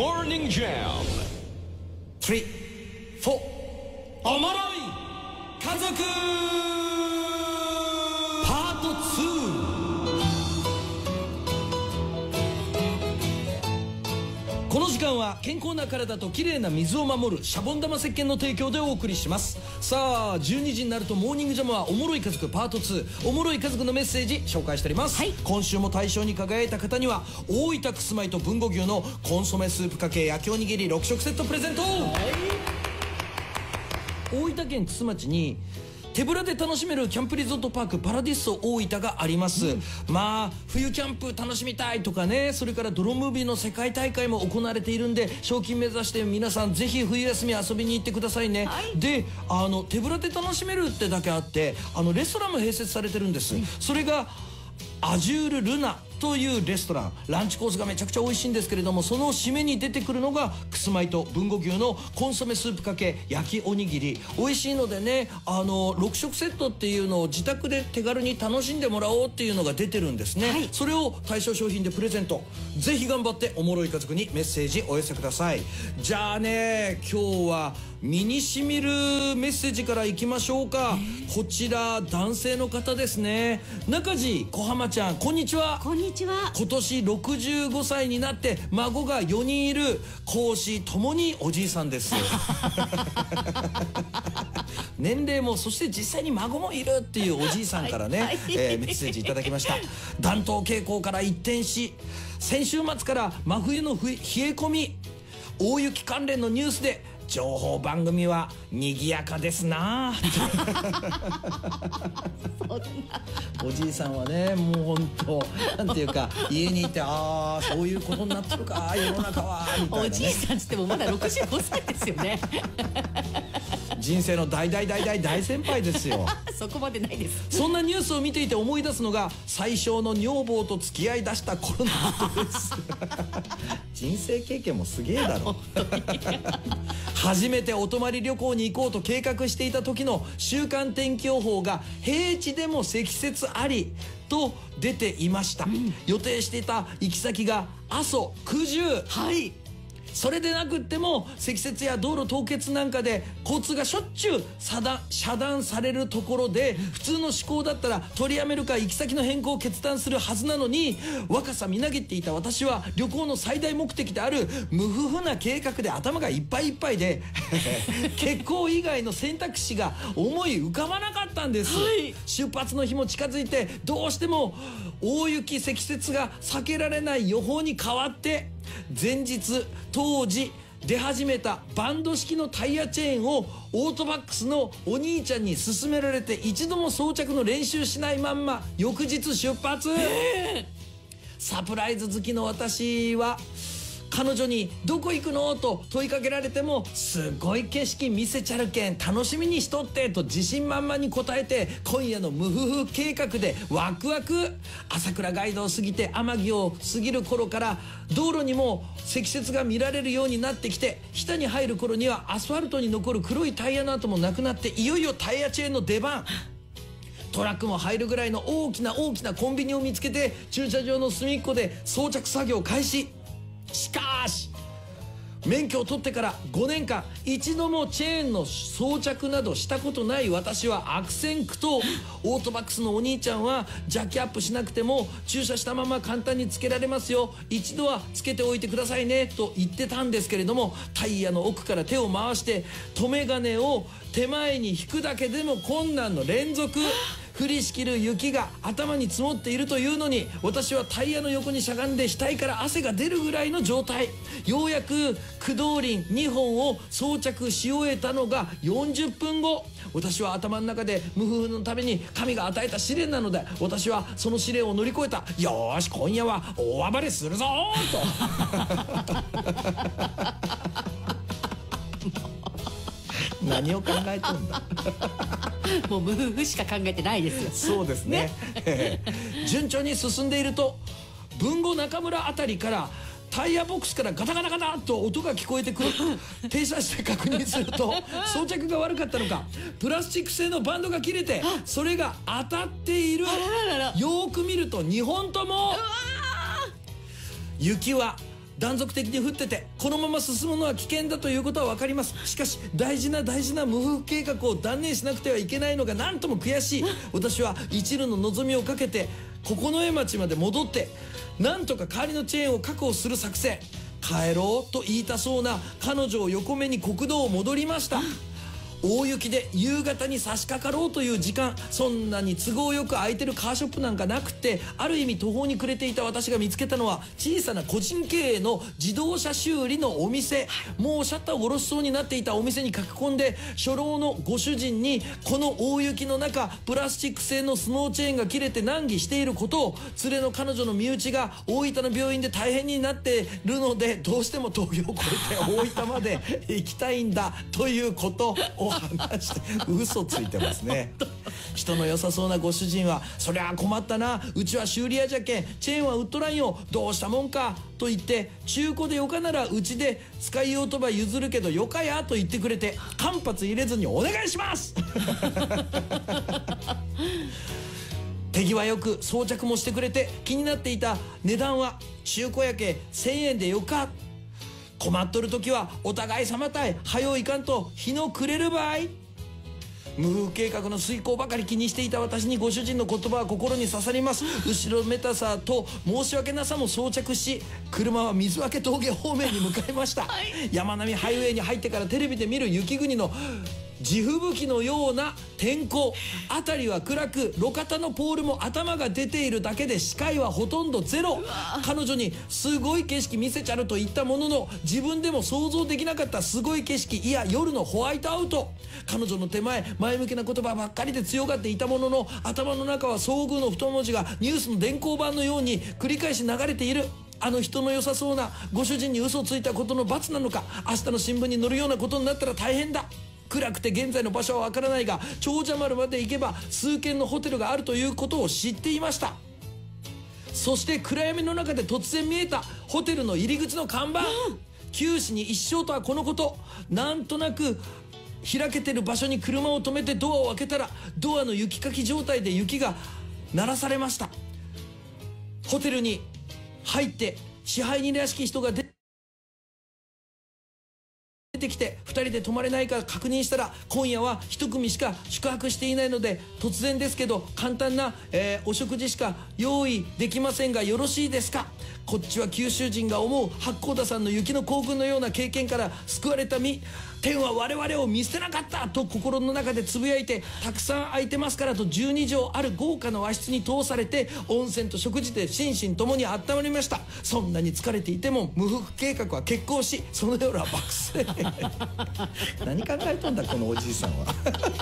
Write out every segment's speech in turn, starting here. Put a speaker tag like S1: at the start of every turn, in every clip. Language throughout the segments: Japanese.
S1: Morning Jam
S2: 3、4おもろい家族パート2。この時間は健康な体と綺麗な水を守るシャボン玉石鹸の提供でお送りします。さあ12時になるとモーニングジャムはおもろい家族パート2、おもろい家族のメッセージ紹介しております、今週も大賞に輝いた方には大分くすまいと豊後牛のコンソメスープかけ焼きおにぎり6食セットプレゼント、大分県玖珠町に手ぶらで楽しめるキャンプリゾートパークパラディッソ大分があります、まあ冬キャンプ楽しみたいとかね、それから泥ムービーの世界大会も行われているんで賞金目指して皆さんぜひ冬休み遊びに行ってくださいね、で手ぶらで楽しめるってだけあってレストランも併設されてるんです、それがアジュールルナというレストラン、ランチコースがめちゃくちゃ美味しいんですけれども、その締めに出てくるのがくすまいと豊後牛のコンソメスープかけ焼きおにぎり、美味しいのでね6食セットっていうのを自宅で手軽に楽しんでもらおうっていうのが出てるんですね、それを対象商品でプレゼント、ぜひ頑張っておもろい家族にメッセージお寄せください。じゃあね今日は身にしみるメッセージからいきましょうか。こちら男性の方ですね、中地小浜ちゃん、こんにちは。
S3: こんにちは。
S2: 今年65歳になって孫が4人いる公私ともにおじいさんです年齢もそして実際に孫もいるっていうおじいさんからね、メッセージいただきました。暖冬傾向から一転し先週末から真冬の冷え込み、大雪関連のニュースで情報番組は賑やかですなおじいさんはねもう本当なんていうか家にいてそういうことになってるか世の中はみたいな、ね、
S3: おじいさんつってもまだ65歳ですよね
S2: 人生の大先輩ですよ
S3: そこまでないです。
S2: そんなニュースを見ていて思い出すのが最小の女房と付き合い出した頃のことです人生経験もすげえだろ初めてお泊まり旅行に行こうと計画していた時の週間天気予報が平地でも積雪ありと出ていました、予定していた行き先が阿蘇九十、それでなくっても積雪や道路凍結なんかで交通がしょっちゅう遮断されるところで普通の思考だったら取りやめるか行き先の変更を決断するはずなのに、若さみなぎっていた私は旅行の最大目的である無夫婦な計画で頭がいっぱいいっぱいで結婚以外の選択肢が思い浮かばなかったんです、出発の日も近づいてどうしても大雪積雪が避けられない予報に変わって前日当時出始めたバンド式のタイヤチェーンをオートバックスのお兄ちゃんに勧められて一度も装着の練習しないまんま翌日出発、サプライズ好きの私は彼女に「どこ行くの?」と問いかけられても「すごい景色見せちゃるけん楽しみにしとって」と自信満々に答えて今夜の無夫婦計画でワクワク。朝倉街道を過ぎて天城を過ぎる頃から道路にも積雪が見られるようになってきて、日田に入る頃にはアスファルトに残る黒いタイヤの跡もなくなっていよいよタイヤチェーンの出番。トラックも入るぐらいの大きなコンビニを見つけて駐車場の隅っこで装着作業開始。しかし免許を取ってから5年間一度もチェーンの装着などしたことない私は悪戦苦闘。オートバックスのお兄ちゃんはジャッキアップしなくても駐車したまま簡単につけられますよ、一度はつけておいてくださいねと言ってたんですけれども、タイヤの奥から手を回して留め金を手前に引くだけでも困難の連続。降りしきる雪が頭に積もっているというのに私はタイヤの横にしゃがんで額から汗が出るぐらいの状態。ようやく駆動輪2本を装着し終えたのが40分後、私は頭の中で無夫婦のために神が与えた試練なので私はその試練を乗り越えた。よーし今夜は大暴れするぞーと何を考えてんだ
S3: もう無夫婦しか考えてないですよ。
S2: そうですね順調に進んでいると豊後中村あたりからタイヤボックスからガタガタガタと音が聞こえてくる停車して確認すると装着が悪かったのかプラスチック製のバンドが切れてそれが当たっている。よーく見ると2本とも雪は断続的に降っててこのまま進むのは危険だということは分かります。しかし大事な無風計画を断念しなくてはいけないのがなんとも悔しい。私は一縷の望みをかけて九重町まで戻ってなんとか代わりのチェーンを確保する作戦。帰ろうと言いたそうな彼女を横目に国道を戻りました。大雪で夕方に差し掛かろうという時間、そんなに都合よく空いてるカーショップなんかなくて、ある意味途方に暮れていた私が見つけたのは小さな個人経営の自動車修理のお店。もうシャッターを下ろしそうになっていたお店に駆け込んで、初老のご主人にこの大雪の中プラスチック製のスノーチェーンが切れて難儀していることを、連れの彼女の身内が大分の病院で大変になってるのでどうしても峠を越えて大分まで行きたいんだということを話して嘘ついてますね。人の良さそうなご主人は「そりゃ困ったな、うちは修理屋じゃけんチェーンは売っとらんよ、どうしたもんか」と言って、中古でよかならうちで使いようとば譲るけどよかやと言ってくれて、間髪入れずにお願いします手際よく装着もしてくれて、気になっていた値段は中古やけ1000円でよか。困っとる時はお互い様たい、はよいかんと日の暮れる場合。無風計画の遂行ばかり気にしていた私にご主人の言葉は心に刺さります。後ろめたさと申し訳なさも装着し、車は水分峠方面に向かいました、山並みハイウェイに入ってからテレビで見る雪国の地吹雪のような天候。辺りは暗く、路肩のポールも頭が出ているだけで視界はほとんどゼロ。彼女にすごい景色見せちゃると言ったものの、自分でも想像できなかったすごい景色、いや夜のホワイトアウト。彼女の手前前向きな言葉ばっかりで強がっていたものの、頭の中は遭遇の太文字がニュースの電光板のように繰り返し流れている。あの人の良さそうなご主人に嘘をついたことの罰なのか、明日の新聞に載るようなことになったら大変だ。暗くて現在の場所はわからないが、長者丸まで行けば数軒のホテルがあるということを知っていました。そして暗闇の中で突然見えたホテルの入り口の看板、九死に一生とはこのこと。なんとなく開けてる場所に車を止めてドアを開けたら、ドアの雪かき状態で雪が鳴らされました。ホテルに入って支配人らしき人が出てきて、2人で泊まれないか確認したら、今夜は1組しか宿泊していないので突然ですけど簡単な、お食事しか用意できませんがよろしいですか。こっちは九州人が思う八甲田さんの雪の行軍のような経験から救われた身。天は我々を見捨てなかったと心の中でつぶやいて、たくさん空いてますからと12畳ある豪華な和室に通されて、温泉と食事で心身ともに温まりました。そんなに疲れていても無風計画は決行し、その夜は爆睡何考えとんだこのおじいさんは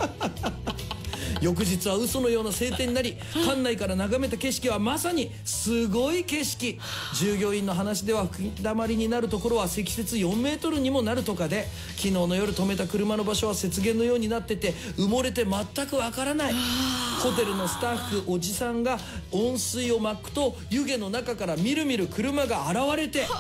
S2: 翌日は嘘のような晴天になり、館内から眺めた景色はまさにすごい景色。従業員の話では吹きだまりになるところは積雪4メートルにもなるとかで、昨日の夜止めた車の場所は雪原のようになってて埋もれて全くわからない。ホテルのスタッフおじさんが温水をまくと、湯気の中からみるみる車が現れて、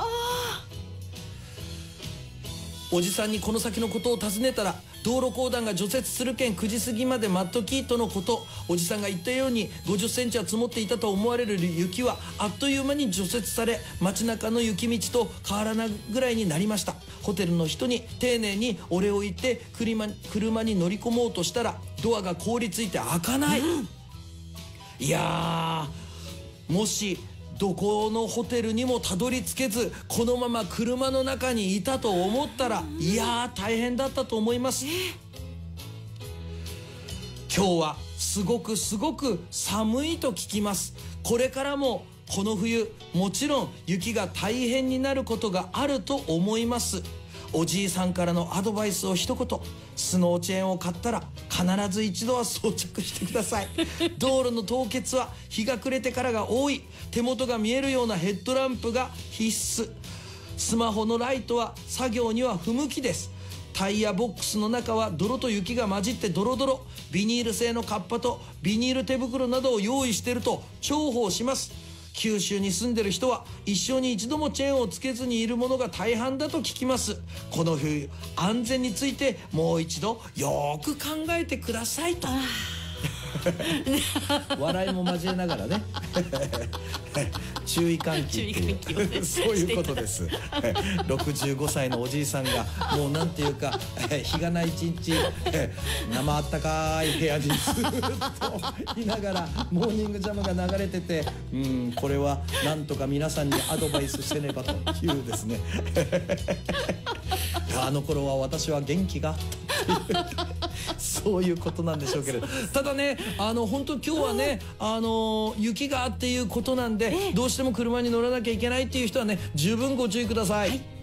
S2: おじさんにこの先のことを尋ねたら、道路公団が除雪するけん9時過ぎまで待っときとのこと。おじさんが言ったように50センチは積もっていたと思われる雪はあっという間に除雪され、街中の雪道と変わらないぐらいになりました。ホテルの人に丁寧にお礼を言って車に乗り込もうとしたら、ドアが凍りついて開かない、いやー、もしどこのホテルにもたどり着けずこのまま車の中にいたと思ったら、いやー大変だったと思います。今日はすごく寒いと聞きます。これからもこの冬もちろん雪が大変になることがあると思います。おじいさんからのアドバイスを一言、スノーチェーンを買ったら必ず一度は装着してください。道路の凍結は日が暮れてからが多い。手元が見えるようなヘッドランプが必須。スマホのライトは作業には不向きです。タイヤボックスの中は泥と雪が混じってドロドロ。ビニール製のカッパとビニール手袋などを用意していると重宝します。九州に住んでる人は一生に一度もチェーンをつけずにいるものが大半だと聞きます。この冬安全についてもう一度よーく考えてくださいと笑いも交えながらね注意喚起っていう、そういうことです。65歳のおじいさんがもうなんていうか日がない一日生あったかい部屋にずっといながらモーニングジャムが流れてて、これはなんとか皆さんにアドバイスしてねばというですねあの頃は私は元気がそういうことなんでしょうけれど、ただね本当今日はね雪がっていうことなんで、どうしても車に乗らなきゃいけないっていう人はね十分ご注意ください。